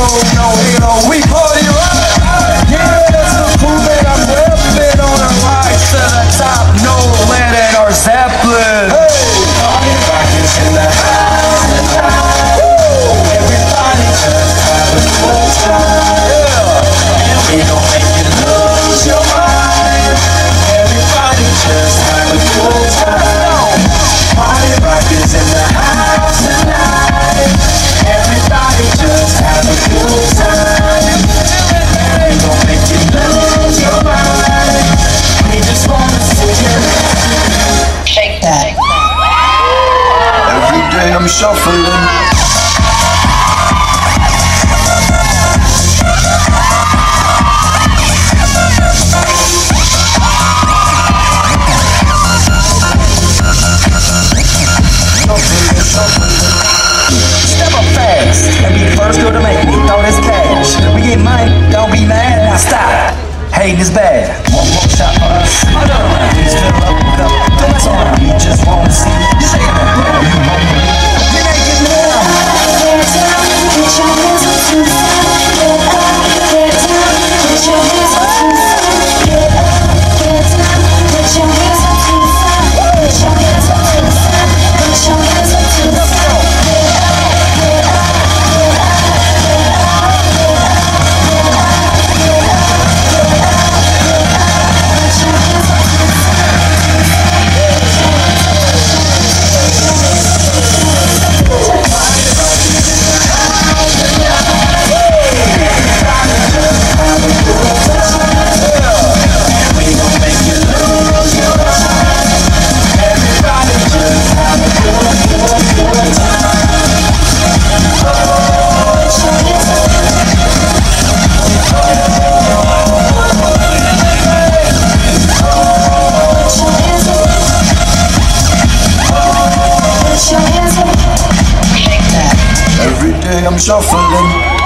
no halo, we party right. Yeah, that's the proof that I'm reppin' on a rise to the top. No lead in our Zeppelin. Hey, party rockers in the house tonight. Everybody just have a good time. Yeah, and we gon' make you lose your mind. Everybody just have a good time. Party rockers in the house tonight. Everybody just have a good time. We gon' make you lose your mind. We just wanna see you shake that. Every day I'm shuffling. Step up fast and be the first girl to make me throw this cash. We get money, don't be mad, now stop. Hating is bad. One more shot for us. Hold on, please fill up the cup. Don't mess around, we just wanna see you shaking that booty. You naked now. Get down, put your hands up to the side. Get up, get down, put your hands up to the side. Get up, get down, put your hands up to the side. Put your hands up to the side. Put your hands up to the side. Every day I'm shuffling.